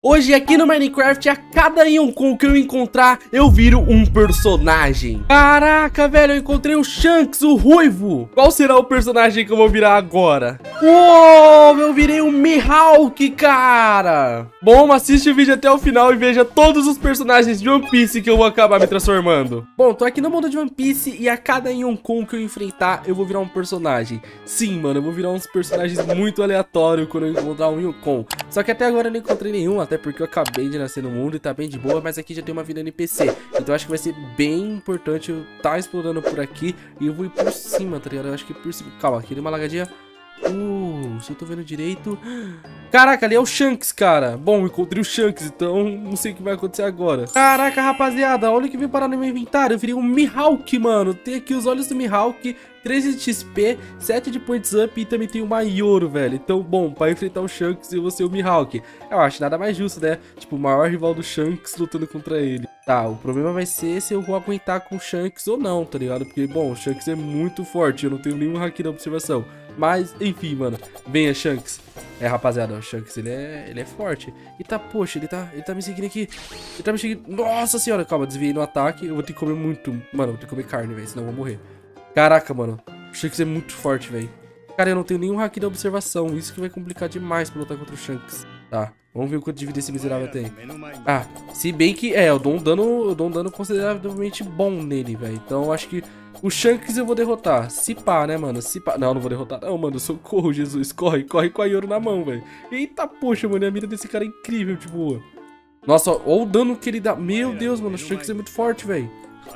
Hoje aqui no Minecraft, a cada Yonkou que eu encontrar, eu viro um personagem. Caraca, velho, eu encontrei o Shanks, o ruivo. Qual será o personagem que eu vou virar agora? Uou, eu virei o Mihawk, cara. Bom, assiste o vídeo até o final e veja todos os personagens de One Piece que eu vou acabar me transformando. Bom, tô aqui no mundo de One Piece e a cada Yonkou que eu enfrentar, eu vou virar um personagem. Sim, mano, eu vou virar uns personagens muito aleatórios quando eu encontrar um Yonkou. Só que até agora eu não encontrei nenhum, até porque eu acabei de nascer no mundo e tá bem de boa, mas aqui já tem uma vida NPC. Então eu acho que vai ser bem importante eu estar explorando por aqui e eu vou ir por cima, tá ligado? Eu acho que por cima. Calma, aqui deu uma lagadinha. Se eu tô vendo direito. Caraca, ali é o Shanks, cara. Bom, eu encontrei o Shanks, então não sei o que vai acontecer agora. Caraca, rapaziada, olha o que veio parar no meu inventário. Eu virei um Mihawk, mano. Tem aqui os olhos do Mihawk, 13 de XP, 7 de points up e também tem o Mayoro, velho. Então, bom, pra enfrentar o Shanks eu vou ser o Mihawk. Eu acho nada mais justo, né? Tipo, o maior rival do Shanks lutando contra ele. Tá, o problema vai ser se eu vou aguentar com o Shanks ou não, tá ligado? Porque, bom, o Shanks é muito forte, eu não tenho nenhum haki na observação. Mas, enfim, mano, venha, Shanks. É, rapaziada, o Shanks, ele é forte. E tá, poxa, ele tá me seguindo aqui. Ele tá me seguindo. Nossa senhora, calma, desviei no ataque. Eu vou ter que comer muito. Mano, eu vou ter que comer carne, velho, senão eu vou morrer. Caraca, mano, o Shanks é muito forte, velho. Cara, eu não tenho nenhum haki da observação. Isso que vai complicar demais pra lutar contra o Shanks. Tá, vamos ver o quanto de vida esse miserável tem. Ah, se bem que, eu dou um dano consideravelmente bom nele, velho. Então, eu acho que o Shanks eu vou derrotar. Se pá, né, mano? Se pá. Não, não vou derrotar. Não, mano. Socorro, Jesus. Corre com a Yoro na mão, velho. Eita, poxa, mano. A mira desse cara é incrível, tipo. Nossa, olha o dano que ele dá. Meu Deus, mano. O Shanks é muito forte, velho.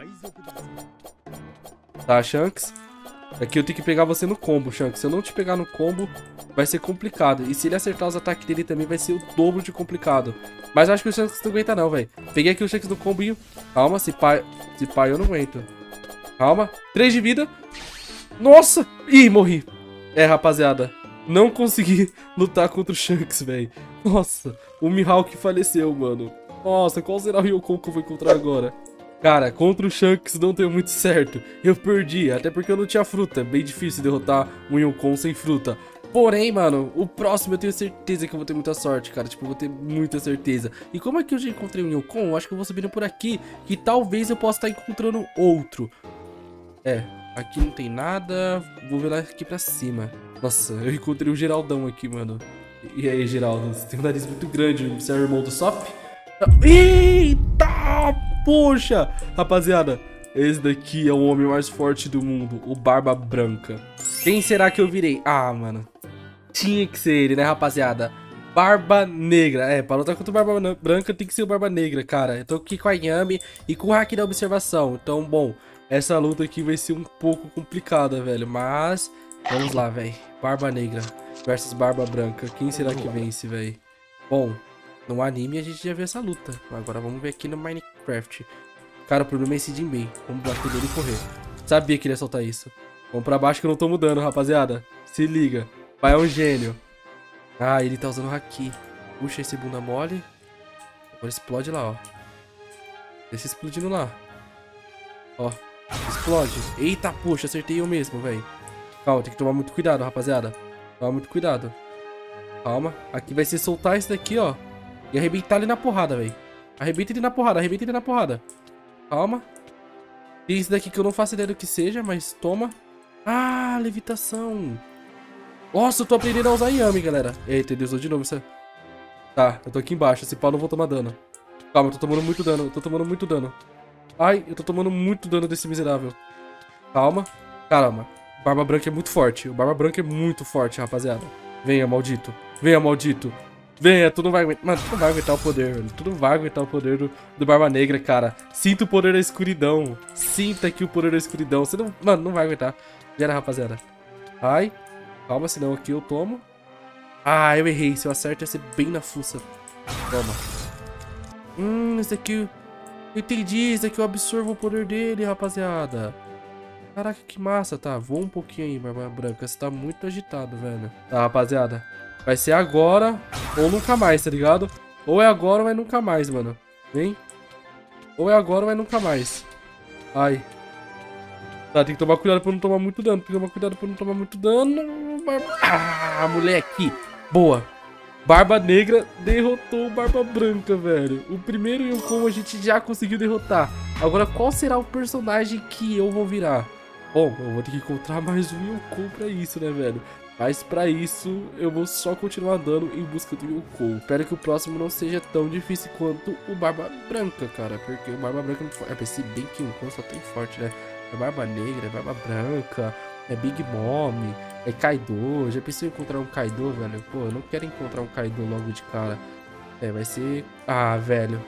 Tá, Shanks. Aqui eu tenho que pegar você no combo, Shanks. Se eu não te pegar no combo, vai ser complicado. E se ele acertar os ataques dele também, vai ser o dobro de complicado. Mas eu acho que o Shanks não aguenta não, velho. Peguei aqui o Shanks no combinho. Calma, se pá eu não aguento. Calma. 3 de vida. Nossa! Ih, morri. É, rapaziada. Não consegui lutar contra o Shanks, velho. Nossa, o Mihawk faleceu, mano. Nossa, qual será o Yonkou que eu vou encontrar agora? Cara, contra o Shanks não deu muito certo. Eu perdi, até porque eu não tinha fruta. Bem difícil derrotar um Yonkou sem fruta. Porém, mano, o próximo eu tenho certeza que eu vou ter muita sorte, cara. Tipo, eu vou ter muita certeza. E como é que eu já encontrei um Yonkou, eu acho que eu vou subindo por aqui. Que talvez eu possa estar encontrando outro. É, aqui não tem nada. Vou ver lá aqui pra cima. Nossa, eu encontrei o Geraldão aqui, mano. E aí, Geraldo? Você tem um nariz muito grande. Você é o irmão do Sop? Eita! Poxa! Rapaziada, esse daqui é o homem mais forte do mundo. O Barba Branca. Quem será que eu virei? Ah, mano. Tinha que ser ele, né, rapaziada? Barba Negra. É, pra lutar contra o Barba Branca tem que ser o Barba Negra, cara. Eu tô aqui com a Yami e com o haki da observação. Então, bom, essa luta aqui vai ser um pouco complicada, velho. Mas, vamos lá, velho. Barba Negra versus Barba Branca. Quem será que vence, velho? Bom, no anime a gente já viu essa luta. Agora vamos ver aqui no Minecraft. Cara, o problema é esse Jinbei. Vamos bater nele e correr. Sabia que ele ia soltar isso. Vamos pra baixo que eu não tô mudando, rapaziada. Se liga. Pai é um gênio. Ah, ele tá usando haki. Puxa esse bunda mole. Agora explode lá, ó. Deixa explodindo lá. Ó. Explode. Eita, puxa, acertei eu mesmo, velho. Calma, tem que tomar muito cuidado, rapaziada. Toma muito cuidado. Calma. Aqui vai ser soltar esse daqui, ó. E arrebentar ele na porrada, velho. Arrebenta ele na porrada, arrebenta ele na porrada. Calma. Tem esse daqui que eu não faço ideia do que seja, mas toma. Ah, levitação. Nossa, eu tô aprendendo a usar Yami, galera. Eita, Deus, de novo isso. Tá, eu tô aqui embaixo. Esse pau não vou tomar dano. Calma, eu tô tomando muito dano. Eu tô tomando muito dano. Ai, eu tô tomando muito dano desse miserável. Calma. Caramba. Barba Branca é muito forte. O Barba Branca é muito forte, rapaziada. Venha, maldito. Venha, maldito. Venha, tu não vai aguentar. Mano, tu não vai aguentar o poder, velho. Tu não vai aguentar o poder do Barba Negra, cara. Sinta o poder da escuridão. Sinta aqui o poder da escuridão. Você não. Mano, não vai aguentar. Já era, rapaziada. Ai. Calma, senão aqui eu tomo. Ah, eu errei. Se eu acerto, ia ser bem na fuça. Toma. Esse aqui. Entendi. Esse aqui eu absorvo o poder dele, rapaziada. Caraca, que massa. Tá, voa um pouquinho aí, Barba Branca. Você tá muito agitado, velho. Tá, rapaziada. Vai ser agora ou nunca mais, tá ligado? Ou é agora ou é nunca mais, mano. Vem. Ou é agora ou é nunca mais. Ai. Tá, tem que tomar cuidado pra não tomar muito dano. Tem que tomar cuidado pra não tomar muito dano. Ah, moleque. Boa. Barba Negra derrotou o Barba Branca, velho. O primeiro Yonkou a gente já conseguiu derrotar. Agora, qual será o personagem que eu vou virar? Bom, eu vou ter que encontrar mais um Yonkou pra isso, né, velho? Mas pra isso, eu vou só continuar andando em busca do Yonkou. Espero que o próximo não seja tão difícil quanto o Barba Branca, cara. Porque o Barba Branca não é, se bem que o Yonkou só tem forte, né? É Barba Negra, é Barba Branca, é Big Mom, é Kaido. Já pensei em encontrar um Kaido, velho? Pô, eu não quero encontrar um Kaido logo de cara. É, vai ser... Ah, velho.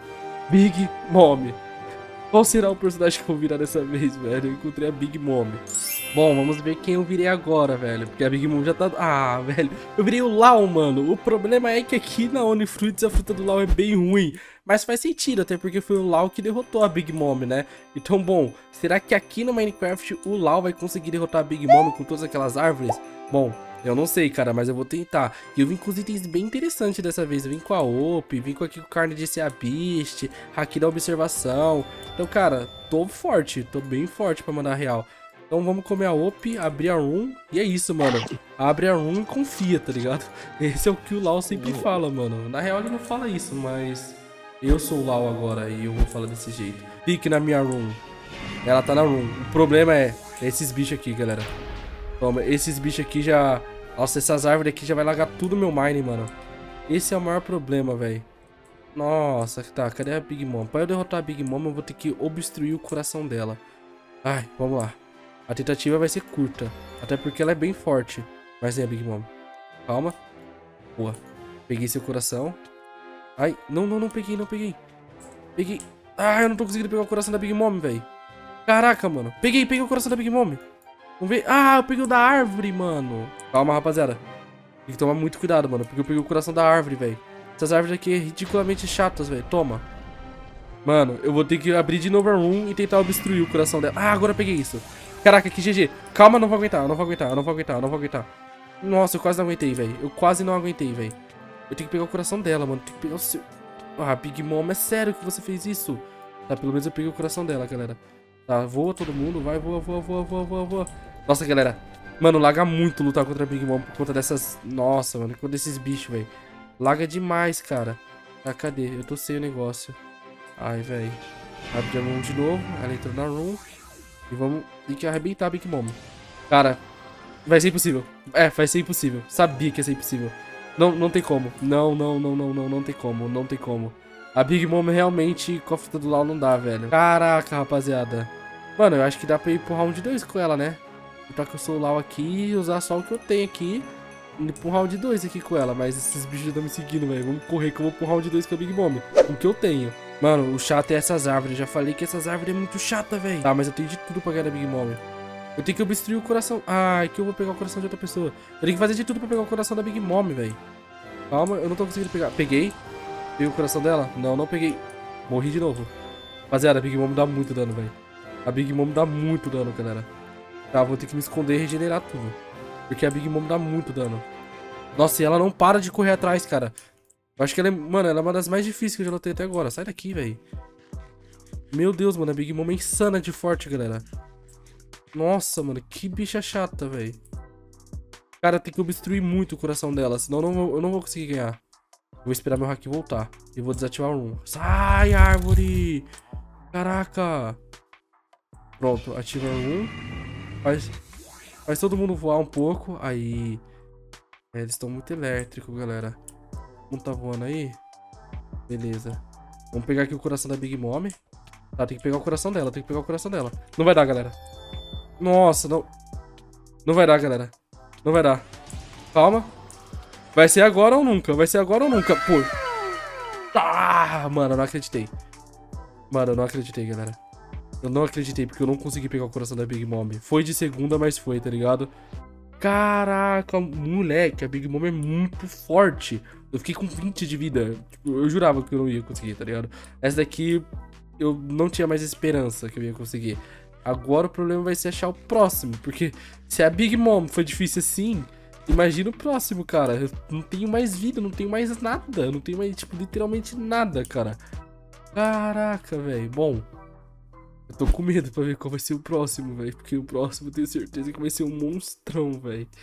Big Mom. Qual será o personagem que eu vou virar dessa vez, velho? Eu encontrei a Big Mom. Bom, vamos ver quem eu virei agora, velho. Porque a Big Mom já tá... Ah, velho. Eu virei o Lau, mano. O problema é que aqui na Onifruits a fruta do Lau é bem ruim. Mas faz sentido, até porque foi o Lau que derrotou a Big Mom, né? Então, bom, será que aqui no Minecraft o Lau vai conseguir derrotar a Big Mom com todas aquelas árvores? Bom, eu não sei, cara, mas eu vou tentar. E eu vim com os itens bem interessantes dessa vez. Eu vim com a OP, vim com aqui com carne de Sea Beast, Haki da Observação. Então, cara, tô forte, tô bem forte pra mandar real. Então vamos comer a OP, abrir a room, e é isso, mano. Abre a room e confia, tá ligado? Esse é o que o Lau sempre fala, mano. Na real ele não fala isso, mas eu sou o Lau agora e eu vou falar desse jeito. Fique na minha room. Ela tá na room. O problema é esses bichos aqui, galera. Toma, esses bichos aqui já... Nossa, essas árvores aqui já vai largar tudo meu mine, mano. Esse é o maior problema, velho. Nossa, tá, cadê a Big Mom? Pra eu derrotar a Big Mom, eu vou ter que obstruir o coração dela. Ai, vamos lá. A tentativa vai ser curta, até porque ela é bem forte. Mas é a Big Mom. Calma. Boa. Peguei seu coração. Ai, não peguei, não peguei. Peguei. Ah, eu não tô conseguindo pegar o coração da Big Mom, velho. Caraca, mano. Peguei o coração da Big Mom. Vamos ver. Ah, eu peguei o da árvore, mano. Calma, rapaziada. Tem que tomar muito cuidado, mano, porque eu peguei o coração da árvore, velho. Essas árvores aqui é ridiculamente chatas, velho. Toma. Mano, eu vou ter que abrir de novo a room e tentar obstruir o coração dela. Ah, agora eu peguei isso. Caraca, que GG. Calma, não vou aguentar, não vou aguentar, não vou aguentar, não vou aguentar. Nossa, eu quase não aguentei, velho. Eu quase não aguentei, velho. Eu tenho que pegar o coração dela, mano. Tem que pegar o seu... Ah, Big Mom, é sério que você fez isso? Tá, pelo menos eu peguei o coração dela, galera. Tá, voa todo mundo, vai, voa, voa, voa, voa, voa, voa. Nossa, galera. Mano, laga muito lutar contra a Big Mom por conta dessas... Nossa, mano, por conta desses bichos, velho. Laga demais, cara. Tá, cadê? Eu tô sem o negócio. Ai, velho. Abre a room de novo. Ela entrou na room. E vamos ter que arrebentar a Big Mom. Cara, vai ser impossível. É, vai ser impossível. Sabia que ia ser impossível. Não tem como. Não tem como. Não tem como. A Big Mom realmente com a fruta do Lau não dá, velho. Caraca, rapaziada. Mano, eu acho que dá pra ir pro round 2 com ela, né? Pra que eu sou o Lau aqui e usar só o que eu tenho aqui. E ir pro round 2 aqui com ela. Mas esses bichos já estão me seguindo, velho. Vamos correr que eu vou pro round 2 com a Big Mom. Com o que eu tenho. Mano, o chato é essas árvores. Já falei que essas árvores é muito chata, velho. Tá, mas eu tenho de tudo pra ganhar da Big Mom. Eu tenho que obstruir o coração. Ai, que eu vou pegar o coração de outra pessoa. Eu tenho que fazer de tudo pra pegar o coração da Big Mom, velho. Calma, eu não tô conseguindo pegar. Peguei. Peguei o coração dela? Não peguei. Morri de novo. Rapaziada, a Big Mom dá muito dano, velho. A Big Mom dá muito dano, galera. Tá, vou ter que me esconder e regenerar tudo. Porque a Big Mom dá muito dano. Nossa, e ela não para de correr atrás, cara. Eu acho que ela é... Mano, ela é uma das mais difíceis que eu já lutei até agora. Sai daqui, velho. Meu Deus, mano. A Big Mom é insana de forte, galera. Nossa, mano. Que bicha chata, velho. Cara, tem que obstruir muito o coração dela. Senão eu não vou conseguir ganhar. Vou esperar meu hack voltar. E vou desativar o room. Sai, árvore! Caraca! Pronto, ativa o room. Faz todo mundo voar um pouco. Aí. É, eles estão muito elétricos, galera. Não tá voando aí? Beleza. Vamos pegar aqui o coração da Big Mom. Tá, tem que pegar o coração dela. Tem que pegar o coração dela. Não vai dar, galera. Nossa, não. Não vai dar, galera. Não vai dar. Calma. Vai ser agora ou nunca. Vai ser agora ou nunca. Pô. Ah, mano, eu não acreditei. Mano, eu não acreditei, galera. Eu não acreditei, porque eu não consegui pegar o coração da Big Mom. Foi de segunda, mas foi, tá ligado? Caraca, moleque, a Big Mom é muito forte. Eu fiquei com 20 de vida. Tipo, eu jurava que eu não ia conseguir, tá ligado? Essa daqui, eu não tinha mais esperança que eu ia conseguir. Agora o problema vai ser achar o próximo. Porque se a Big Mom foi difícil assim, imagina o próximo, cara. Eu não tenho mais vida, não tenho mais nada. Não tenho mais, tipo, literalmente nada, cara. Caraca, velho. Bom, eu tô com medo pra ver qual vai ser o próximo, velho. Porque o próximo eu tenho certeza que vai ser um monstrão, velho.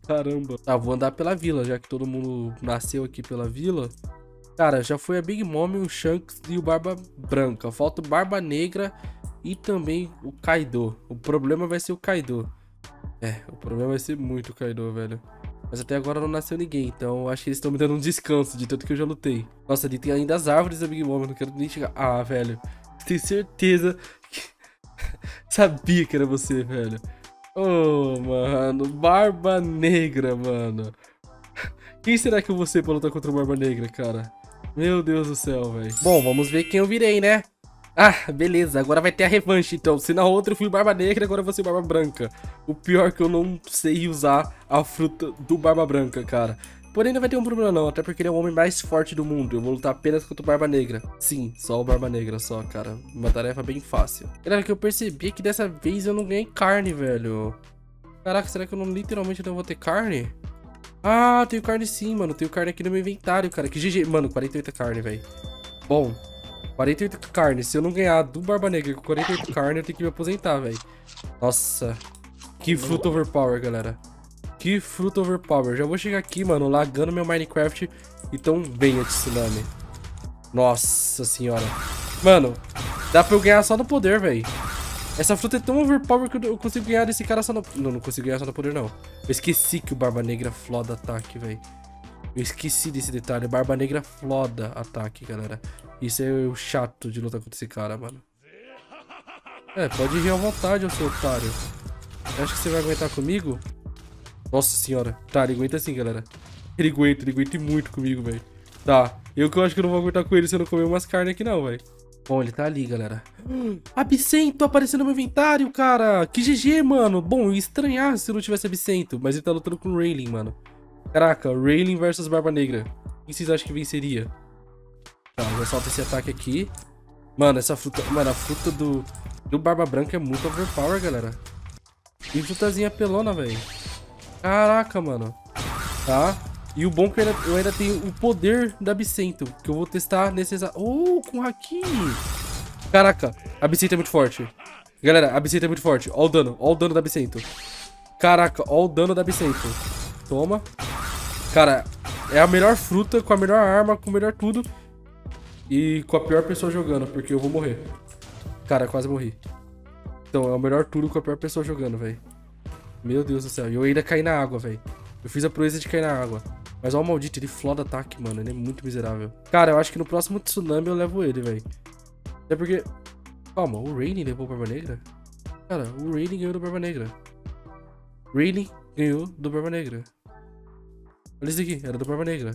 Caramba. Tá, vou andar pela vila, já que todo mundo nasceu aqui pela vila. Cara, já foi a Big Mom, o Shanks e o Barba Branca. Falta o Barba Negra e também o Kaido. O problema vai ser o Kaido. O problema vai ser muito o Kaido, velho. Mas até agora não nasceu ninguém, então acho que eles estão me dando um descanso de tanto que eu já lutei. Nossa, ali tem ainda as árvores da Big Mom, eu não quero nem chegar. Ah, velho, tenho certeza que... Sabia que era você, velho. Oh, mano, Barba Negra, mano. Quem será que eu vou ser pra lutar contra o Barba Negra, cara? Meu Deus do céu, velho. Bom, vamos ver quem eu virei, né? Ah, beleza, agora vai ter a revanche, então. Se na outra eu fui Barba Negra, agora eu vou ser Barba Branca. O pior é que eu não sei usar a fruta do Barba Branca, cara. Porém, não vai ter um problema não, até porque ele é o homem mais forte do mundo. Eu vou lutar apenas contra o Barba Negra. Sim, só o Barba Negra, só, cara. Uma tarefa bem fácil. Galera, que eu percebi é que dessa vez eu não ganhei carne, velho. Caraca, será que eu não literalmente não vou ter carne? Ah, tenho carne sim, mano. Tenho carne aqui no meu inventário, cara. Que GG. Mano, 48 carne, velho. Bom, 48 carne. Se eu não ganhar do Barba Negra com 48 carne, eu tenho que me aposentar, velho. Nossa. Que fruta overpower, galera. Que fruta overpower. Já vou chegar aqui, mano, lagando meu Minecraft. Então venha, Tsunami. Nossa senhora. Mano, dá pra eu ganhar só no poder, velho. Essa fruta é tão overpower que eu consigo ganhar desse cara só no... Não consigo ganhar só no poder, não. Eu esqueci que o Barba Negra floda ataque, velho. Eu esqueci desse detalhe. Barba Negra floda ataque, galera. Isso é o chato de lutar contra esse cara, mano. Pode ir à vontade, ô seu otário. Acho que você vai aguentar comigo? Nossa senhora. Tá, ele aguenta sim, galera. Ele aguenta muito comigo, velho. Tá, eu acho que eu não vou aguentar com ele se eu não comer umas carnes aqui não, velho. Bom, ele tá ali, galera. Absento apareceu no meu inventário, cara. Que GG, mano. Bom, eu ia estranhar se não tivesse Absento. Mas ele tá lutando com o Rayleigh, mano. Caraca, Rayleigh versus Barba Negra. Quem vocês acham que venceria? Tá, já solta esse ataque aqui. Mano, essa fruta... Mano, a fruta do Barba Branca é muito overpower, galera. Que frutazinha pelona, velho. Caraca, mano. Tá. E o bom é que eu ainda tenho o poder da Absento, que eu vou testar nesse exato... Oh, com Haki! Caraca, a Absento é muito forte. Galera, a Absento é muito forte. Ó o dano da Absento. Caraca, ó o dano da Absento. Toma. Cara, é a melhor fruta, com a melhor arma, com o melhor tudo. E com a pior pessoa jogando, porque eu vou morrer. Cara, quase morri. Então, é o melhor tudo com a pior pessoa jogando, velho. Meu Deus do céu. E eu ainda caí na água, velho. Eu fiz a proeza de cair na água. Mas ó o maldito, ele floda ataque, mano. Ele é muito miserável. Cara, eu acho que no próximo Tsunami eu levo ele, velho. Até porque... Calma, o Rayleigh levou o Barba Negra? Cara, o Rayleigh ganhou do Barba Negra. Rayleigh ganhou do Barba Negra. Olha isso aqui, era do Barba Negra.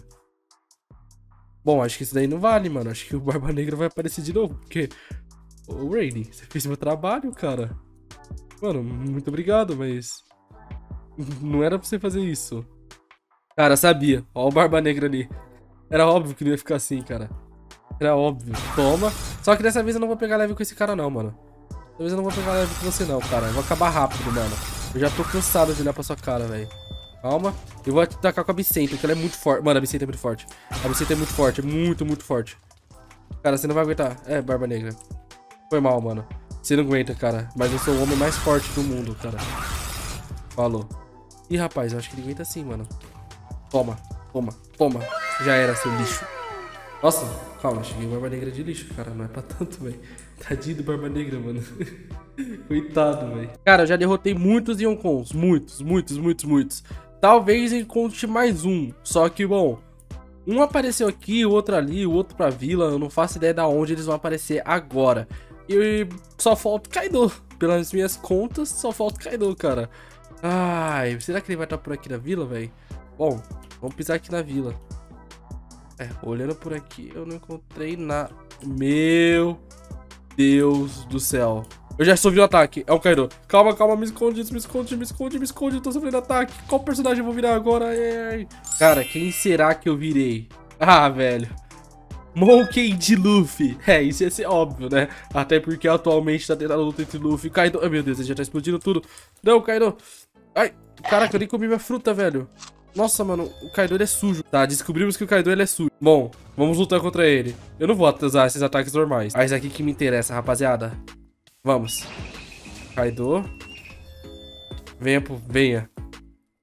Bom, acho que isso daí não vale, mano. Acho que o Barba Negra vai aparecer de novo. Porque... Ô, Rayleigh, você fez meu trabalho, cara. Mano, muito obrigado, mas... Não era pra você fazer isso. Cara, sabia. Ó o Barba Negra ali. Era óbvio que não ia ficar assim, cara. Era óbvio. Toma. Só que dessa vez eu não vou pegar leve com esse cara, não, mano. Dessa vez eu não vou pegar leve com você, não, cara. Eu vou acabar rápido, mano. Eu já tô cansado de olhar pra sua cara, velho. Calma. Eu vou atacar com a Absento, porque ela é muito forte. Mano, a Absento é muito forte. A Absento é muito forte. É muito, muito forte. Cara, você não vai aguentar. É, Barba Negra. Foi mal, mano. Você não aguenta, cara. Mas eu sou o homem mais forte do mundo, cara. Falou. Ih, rapaz, eu acho que ele aguenta sim, mano. Toma, toma, toma. Já era, seu lixo. Nossa, calma, cheguei Barba Negra de lixo, cara. Não é pra tanto, velho. Tadinho do Barba Negra, mano. Coitado, velho. Cara, eu já derrotei muitos Yonkons. Muitos. Talvez encontre mais um. Só que, bom, um apareceu aqui, o outro ali, o outro pra vila. Eu não faço ideia de onde eles vão aparecer agora. E só falta o Kaido. Pelas minhas contas, só falta o Kaido, cara. Ai, será que ele vai estar por aqui na vila, velho? Bom, vamos pisar aqui na vila. Olhando por aqui, eu não encontrei nada. Meu Deus do céu. Eu já sofri o ataque. É o Kaido. Calma, me esconde. Eu tô sofrendo ataque. Qual personagem eu vou virar agora? Ai. Cara, quem será que eu virei? Ah, velho. Monkey de Luffy. Isso ia ser óbvio, né? Até porque atualmente tá tendo a luta entre Luffy e Kaido. Ai, meu Deus, ele já tá explodindo tudo. Não, Kaido. Ai, caraca, eu nem comi minha fruta, velho. Nossa, mano, o Kaido, ele é sujo. Tá, descobrimos que o Kaido, ele é sujo. Bom, vamos lutar contra ele. Eu não vou usar esses ataques normais. Mas aqui que me interessa, rapaziada. Vamos. Kaido. Venha.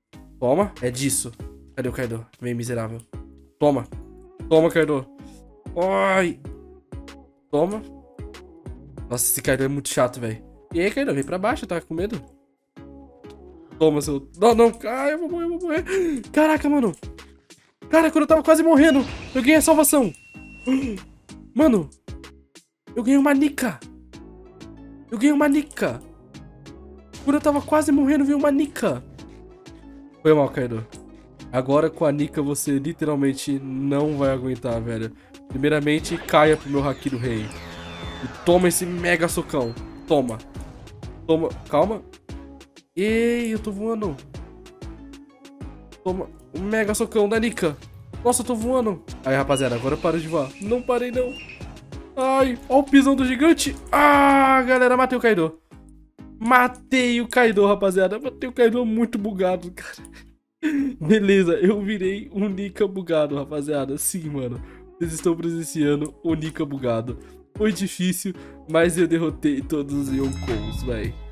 Toma. É disso. Cadê o Kaido? Vem, miserável. Toma. Toma, Kaido. Ai. Toma. Nossa, esse Kaido é muito chato, velho. E aí, Kaido? Vem pra baixo, tá com medo? Toma, seu... Não, não. Ai, eu vou morrer. Caraca, mano. Cara, quando eu tava quase morrendo, eu ganhei a salvação. Mano. Eu ganhei uma Nika. Eu ganhei uma Nika. Quando eu tava quase morrendo, veio uma Nika. Foi mal, Kaido. Agora com a Nika você literalmente não vai aguentar, velho. Primeiramente, caia pro meu Haki do Rei. E toma esse mega socão. Toma. Toma. Calma. Ei, eu tô voando. Toma. Um mega socão da Nika. Nossa, eu tô voando. Aí, rapaziada, agora eu paro de voar. Não parei, não. Ai, ó o pisão do gigante. Ah, galera, matei o Kaido. Matei o Kaido, rapaziada. Matei o Kaido muito bugado, cara. Beleza, eu virei um Nika bugado, rapaziada. Sim, mano. Vocês estão presenciando o Nika bugado. Foi difícil, mas eu derrotei todos os Yonkous, velho.